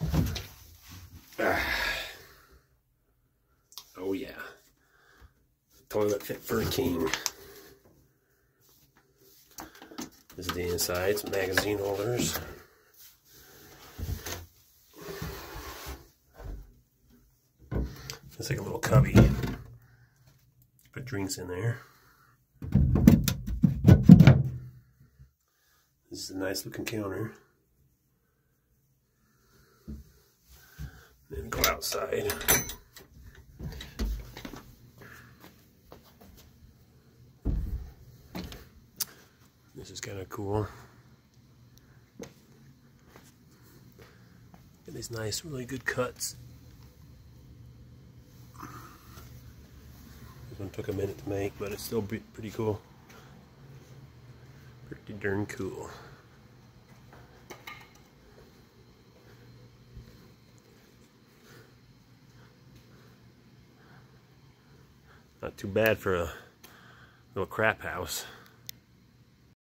Oh yeah. Toilet fit for a king. This is the inside, some magazine holders. It's like a little cubby. Put drinks in there. This is a nice looking counter. Then go outside. This is kind of cool. Get these nice, really good cuts. This one took a minute to make, but it's still pretty cool. Pretty darn cool. Not too bad for a little crap house.